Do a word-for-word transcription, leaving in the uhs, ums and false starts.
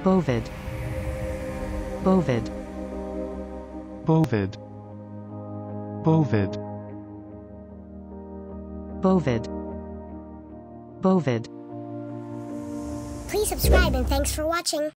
bovid, bovid, bovid, bovid, bovid, bovid. Please subscribe and thanks for watching.